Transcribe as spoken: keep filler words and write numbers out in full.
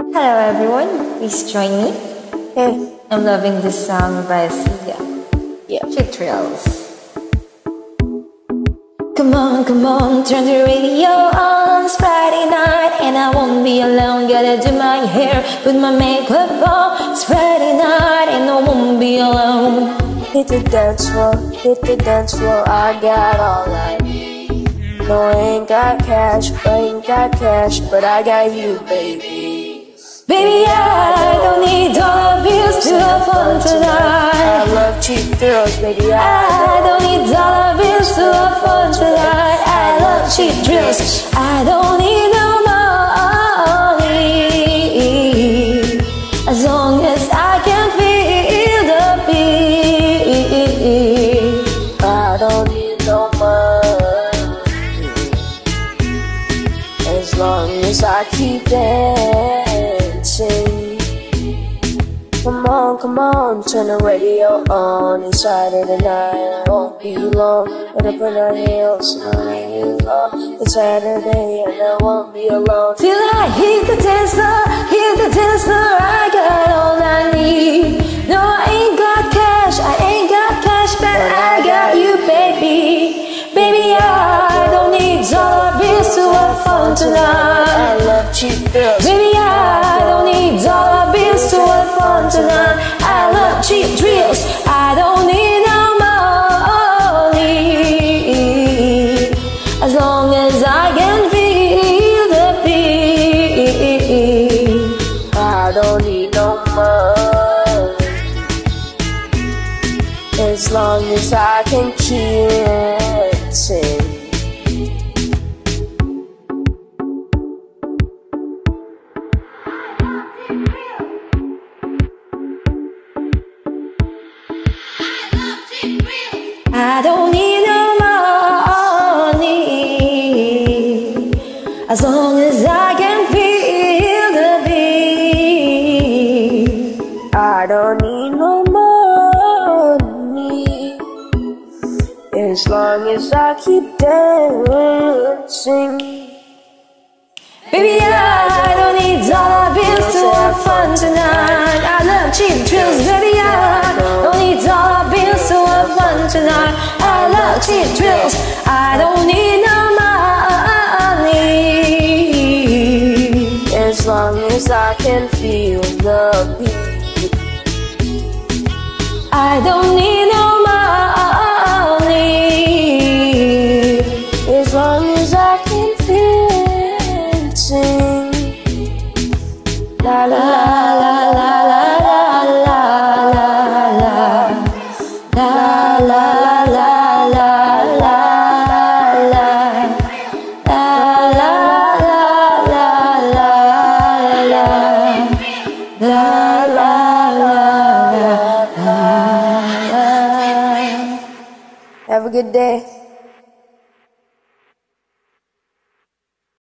Hello everyone, please join me. Hey. I'm loving this song by Sia. Yeah. Cheap Thrills. Come on, come on, turn the radio on. It's Friday night and I won't be alone. Gotta do my hair, put my makeup on. It's Friday night and I won't be alone. Hit the dance floor, hit the dance floor. I got all I need. No, I ain't got cash, I ain't got cash, but I got you, baby. Baby, I don't need dollar bills to have fun tonight. I love cheap thrills, baby. I, I don't need dollar bills to have fun tonight. I love cheap thrills. I don't need no money, as long as I can feel the beat. I don't need no money, as long as I keep dancing. Come on, come on, turn the radio on. It's Saturday night, I won't be long. Gotta put on heels, it's Saturday and I won't be alone. Till I hit the dance floor, hit the dance floor, I got all I need. No, I ain't got cash, I ain't got cash, but I got you, baby. Baby, I don't need dollar bills to have fun tonight. I love cheap thrills. Baby, I don't need dollar bills to have fun tonight. I love cheap thrills. I don't need no money, as long as I can feel the beat. I don't need no money, as long as I can keep dancing. I don't need no money, as long as I can feel the beat. I don't need no money, as long as I keep dancing. Baby, I don't need dollar bills to have fun tonight. I love cheap thrills. Baby, I don't need dollar bills to have fun tonight. I love cheap thrills. I don't need no money, as long as I can feel the beat. I don't need no money, as long as I can feel dancing. La la la la la la la la la la la la la la la la. Have a good day.